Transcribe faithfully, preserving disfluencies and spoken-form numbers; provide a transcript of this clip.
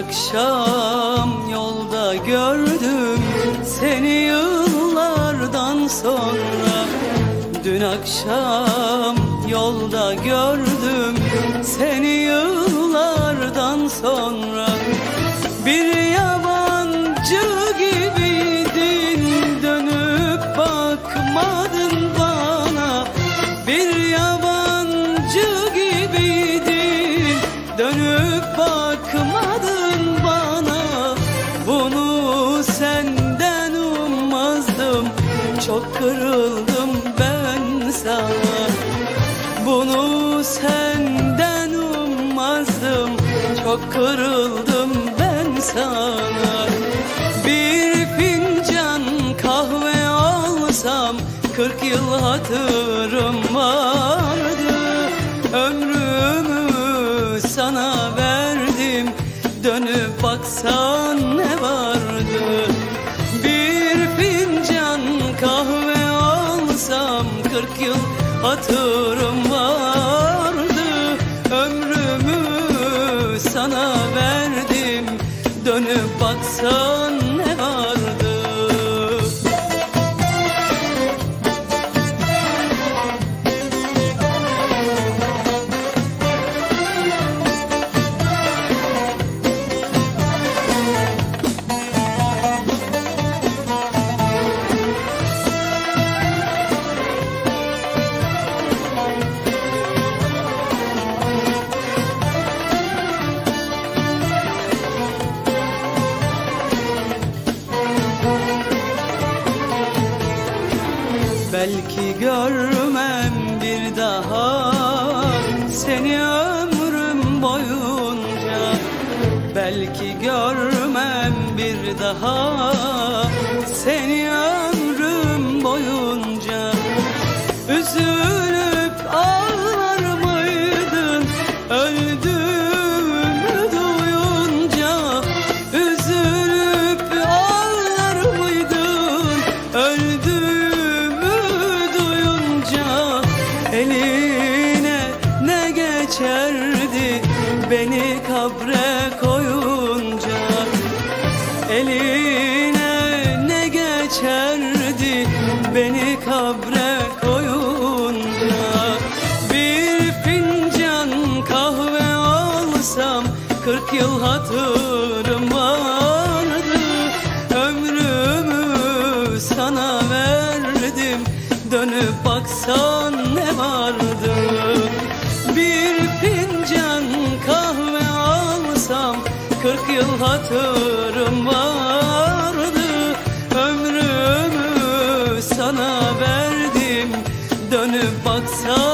akşam yolda gördüm seni yıllardan sonra. Dün akşam yolda gördüm seni yıllardan sonra. Bir yabancı gibiydin, dönüp bakmadın bana. Bir yabancı gibiydin, dönüp bakmadın bana. Bunu senden ummazdım, çok kırıldım ben sana. Bunu senden ummazdım, çok kırıldım ben sana. Bir fincan kahve alsam kırk yıl hatırım vardı. Ömrümü sana verdim, dönüp baksan ne vardı? Bir fincan kahve alsam kırk yıl hatırım vardı. Ömrümü sana verdim, dönüp baksan ne vardı? Belki görmem bir daha seni ömrüm boyunca. Belki görmem bir daha seni ömrüm boyunca. Üzülüp ağlar mıydın öldüğümü duyunca? Üzülüp ağlar mıydın öldüğümü? Eline ne geçerdi beni kabre koyunca? Eline ne geçerdi beni kabre koyunca? Bir fincan kahve alsam kırk yıl hatırım vardı. Ömrümü sana verdim, dönüp baksan ne vardı? Bir fincan kahve alsam kırk yıl hatırım vardı. Ömrümü sana verdim, dönüp baksan